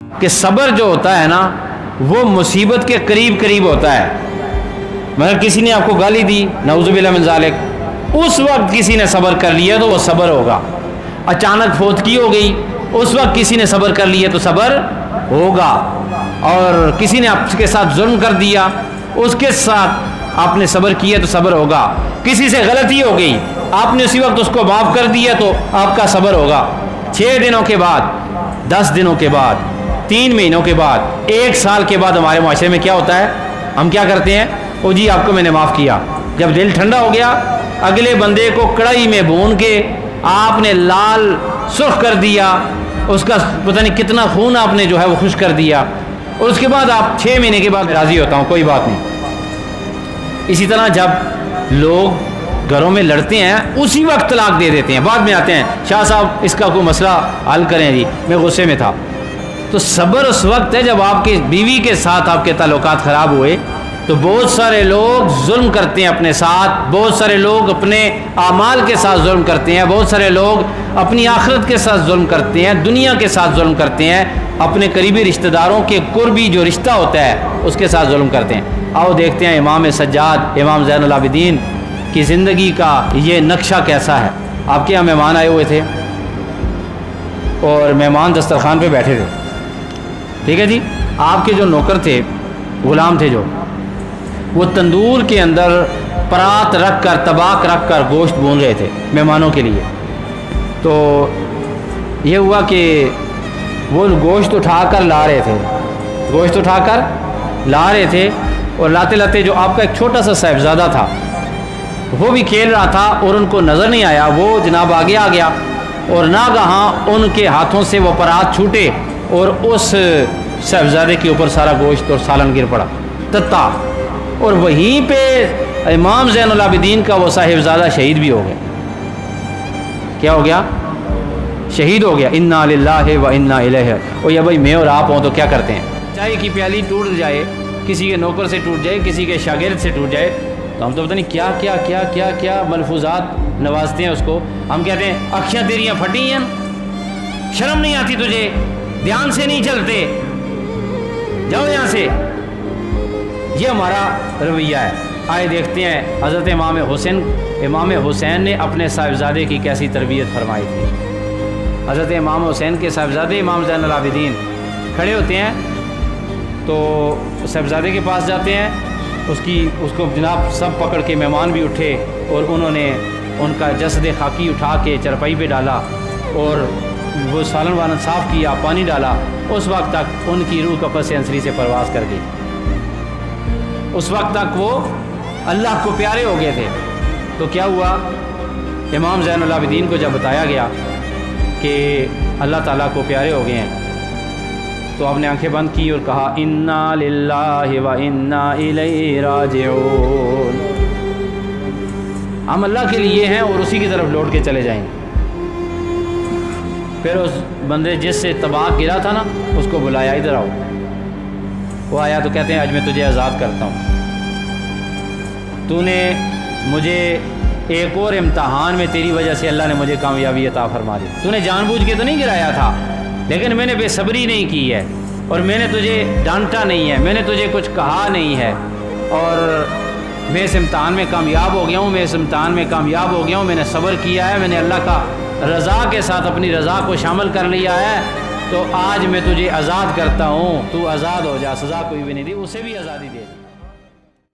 کہ صبر جو ہوتا ہے نا وہ مصیبت کے قریب قریب ہوتا ہے. مگر کسی نے آپ کو گالی دی، نعوذ باللہ من ذالک، اس وقت کسی نے صبر کر لیا تو وہ صبر ہوگا. اچانک فوتگی ہو گئی، اس وقت کسی نے صبر کر لیا تو صبر ہوگا. اور کسی نے آپ کے ساتھ ظلم کر دیا، اس کے ساتھ آپ نے صبر کیا تو صبر ہوگا. کسی سے غلطی ہو گئی، آپ نے اسی وقت اس کو معاف کر دیا تو آپ کا صبر ہوگا. 6 دنوں کے بعد، 10 دنوں کے بعد، 3 مہینوں کے بعد، 1 سال کے بعد ہمارے معاشرے میں کیا ہوتا ہے؟ ہم کیا کرتے ہیں؟ او جی آپ کو میں نے معاف کیا. جب دل ٹھنڈا ہو گیا، اگلے بندے کو کڑھائی میں بھون کے آپ نے لال سرخ کر دیا، اس کا پتہ نہیں کتنا خون آپ نے جو ہے وہ خشک کر دیا، اور اس کے بعد آپ 6 مہینے کے بعد راضی ہوتا ہوں کوئی بات نہیں. اسی طرح جب لوگ گھروں میں لڑتے ہیں اسی وقت طلاق دے دیتے ہیں. بعد میں آتے ہیں شاہ صاحب اس کا کوئی مسئلہ حل کریں جی، میں غصے میں تھا. تو صبر اس وقت ہے جب آپ کی بیوی کے ساتھ آپ کے تعلقات خراب ہوئے تو بہت سارے لوگ ظلم کرتے ہیں اپنے ساتھ، بہت سارے لوگ اپنے اعمال کے ساتھ ظلم کرتے ہیں، بہت سارے لوگ اپنی آخرت کے ساتھ ظلم کرتے ہیں، دنیا کے ساتھ ظلم کرتے ہیں، اپنے قریبی رشتہ داروں کے قربی جو رشتہ ہوتا ہے اس کے ساتھ ظلم کرتے ہیں. آؤ دیکھتے ہیں امام سجاد امام زین العابدین کی زندگی کا یہ نقشہ کیسا ہے. آپ کے یہاں مہمان آئے ہوئے تھے اور مہمان دسترخوان پہ بیٹھے تھے، ٹھیک ہے جی. آپ کے جو نوکر تھے، غلام تھے جو، وہ تندور کے اندر پرات رکھ کر، تباک رکھ کر گوشت بھون رہے تھے مہمانوں کے لیے. تو یہ ہوا کہ وہ گوشت اٹھا کر لا رہے تھے، گوشت اٹھا کر لا رہے تھے، اور لاتے لاتے جو آپ کا ایک چھوٹا سا صاحبزادہ تھا وہ بھی کھیل رہا تھا اور ان کو نظر نہیں آیا، وہ جناب آگے آ گیا اور ناگہاں ان کے ہاتھوں سے وہ پرات چھوٹے اور اس صاحبزادے کے اوپر سارا گوشت اور سالن گر پڑا تتا. اور وہیں پہ امام زین العابدین کا وہ صاحبزادہ شہید بھی ہو گیا. کیا ہو گیا؟ شہید ہو گیا. انا للہ و انا الیہ. اور یہ بھائی میں اور آپ ہوں تو کیا کرتے ہیں؟ چائے کی پیالی ٹوٹ جائے، کسی کے نوکر سے ٹوٹ جائے، کسی کے شاگرد سے ٹوٹ جائے تو ہم تو پتہ نہیں کیا کیا کیا کیا کیا ملفوظات نوازتے ہیں اس کو. ہم کہتے ہیں اکھیاں تیریاں پھٹی ہیں، شرم نہیں آتی تجھے، دھیان سے نہیں چلتے، جاؤ یہاں سے. یہ ہمارا رویہ ہے. آئے دیکھتے ہیں حضرت امام حسین نے اپنے صاحبزادے کی کیسی تربیت فرمائی تھی. حضرت امام حسین کے صاحبزادے امام زین العابدین کھڑے ہوتے ہیں تو صاحبزادے کے پاس جاتے ہیں، اس کو جناب سب پکڑ کے، مہمان بھی اٹھے اور انہوں نے ان کا جسد خاکی اٹھا کے چرپائی پہ ڈالا اور وہ سالن والن صاف کیا، پانی ڈالا. اس وقت تک ان کی روح کپس انسری سے پرواز کر گئی. اس وقت تک وہ اللہ کو پیارے ہو گئے تھے. تو کیا ہوا؟ امام زین العابدین کو جب بتایا گیا کہ اللہ تعالیٰ کو پیارے ہو گئے ہیں تو آپ نے آنکھیں بند کی اور کہا انا للہ و انا الیہ راجعون. ہم اللہ کے لیے ہیں اور اسی کی طرف لوٹ کے چلے جائیں گے. پھر اس بندے جس سے طباق گرا تھا نا اس کو بلایا، ادھر آؤ. وہ آیا تو کہتے ہیں آج میں تجھے آزاد کرتا ہوں. تو نے مجھے ایک اور امتحان میں تیری وجہ سے اللہ نے مجھے کامیابی عطا فرما دی. تو نے جان بوجھ کے تو نہیں گرایا تھا، لیکن میں نے بے صبری نہیں کی ہے اور میں نے تجھے ڈانٹا نہیں ہے، میں نے تجھے کچھ کہا نہیں ہے، اور میں اس امتحان میں کامیاب ہو گیا ہوں، میں اس امتحان میں کامیاب ہو گیا ہوں. میں نے صبر کیا ہے، میں نے اللہ کا رضا کے ساتھ اپنی رضا کو شامل کر لیا ہے. تو آج میں تجھے آزاد کرتا ہوں، تو آزاد ہو جا. سزا کوئی بھی نہیں دی، اسے بھی آزادی دے دی.